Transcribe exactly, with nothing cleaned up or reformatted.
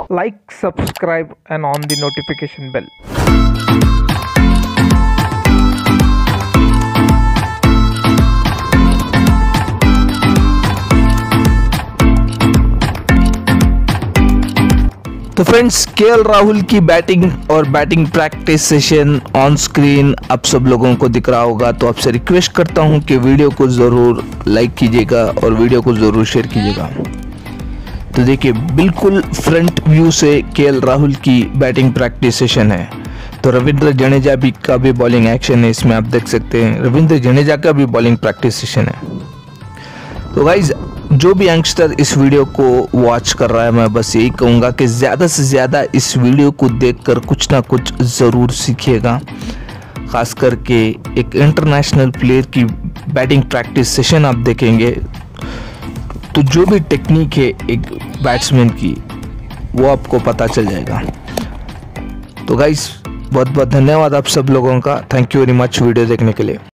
like, subscribe and on the notification bell. तो friends, KL Rahul की batting और batting practice session on screen आप सब लोगों को दिख रहा होगा। तो आपसे रिक्वेस्ट करता हूं कि वीडियो को ज़रूर लाइक कीजिएगा और वीडियो को ज़रूर शेयर कीजिएगा। तो देखिए, बिल्कुल फ्रंट व्यू से केएल राहुल की बैटिंग प्रैक्टिस सेशन है। तो रविंद्र जडेजा भी का भी बॉलिंग एक्शन है, इसमें आप देख सकते हैं। रविंद्र जडेजा का भी बॉलिंग प्रैक्टिस सेशन है। तो गाइज, जो भी यंगस्टर इस वीडियो को वॉच कर रहा है, मैं बस यही कहूँगा कि ज़्यादा से ज़्यादा इस वीडियो को देखकर कुछ ना कुछ ज़रूर सीखिएगा। ख़ास करके एक इंटरनेशनल प्लेयर की बैटिंग प्रैक्टिस सेशन आप देखेंगे तो जो भी टेक्निक है एक बैट्समैन की, वो आपको पता चल जाएगा। तो गाइस, बहुत बहुत धन्यवाद आप सब लोगों का। Thank you very much video देखने के लिए।